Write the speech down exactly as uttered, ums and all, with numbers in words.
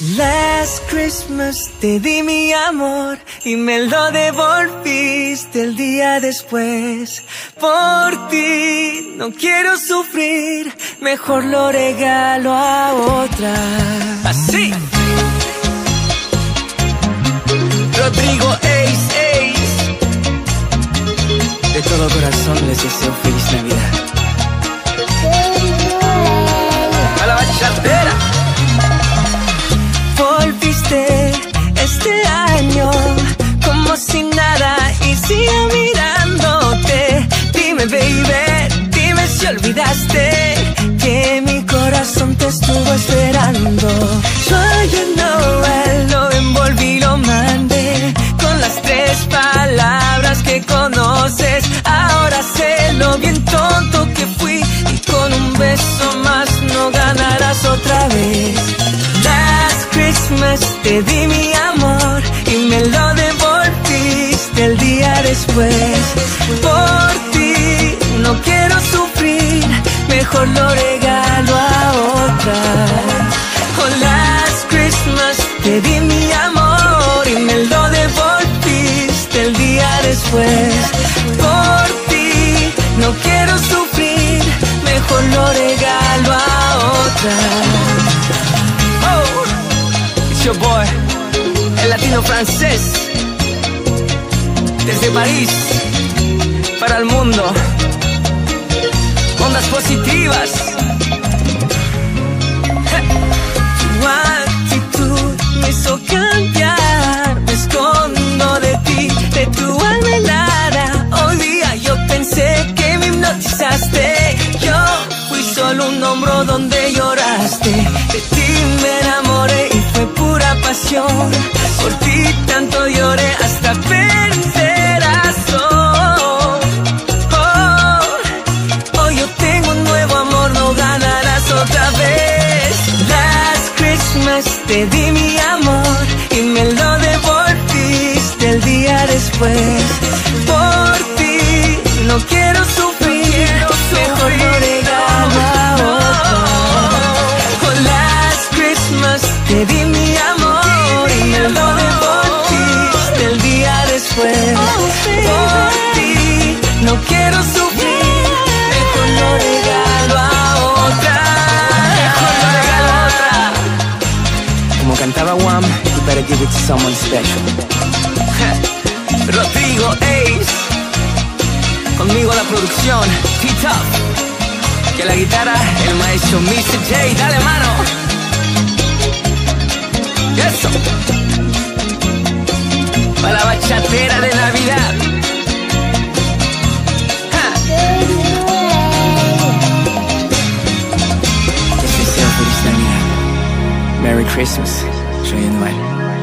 Last Christmas te di mi amor y me lo devolviste el día después. Por ti no quiero sufrir, mejor lo regalo a otra. Así. Rodrigo Ace, Ace. De todo corazón les deseo feliz Navidad. A la bachatera. Volviste este año como si nada y sigo mirándote. Dime, baby, dime si olvidaste que mi corazón te estuvo esperando. Yo Noel lo envolví, lo mandé con las tres palabras que conoces. Ahora sé lo bien tonto que fui y con un beso más no ganarás otra vez. Last Christmas te di mi amor y me lo devolviste el día después. Por ti no quiero sufrir, mejor lo regalo a otra. Oh, last Christmas te di mi amor y me lo devolviste el día después. Por ti no quiero sufrir, mejor lo regalo a otra. Oh, it's your boy, el latino francés, desde París para el mundo. Ondas positivas. Tu actitud me hizo cambiar. Me escondo de ti, de tu alma helada. Hoy día yo pensé que me hipnotizaste. Yo fui solo un hombro donde lloraste. De ti me enamoré y fue pura pasión. Por ti tanto lloré hasta perder razón. Oh, hoy yo tengo un nuevo amor, no ganarás otra vez. Last Christmas te di mi amor y me lo devolviste el día después. Por ti no quiero sufrir, mejor lo regalo a otro. Oh, last Christmas te di mi amor y me lo devolviste el día después. Por ti no quiero sufrir, mejor lo regalo a otra. Mejor lo regalo a otra. Como cantaba Wham, you better give it to someone special. Rodrigo Ace, conmigo la producción, T-Top, que la guitarra, el maestro mister J, dale mano. Eso, para la bachatera de Navidad. Ja. Les deseo feliz Navidad. Merry Christmas, soy Noel.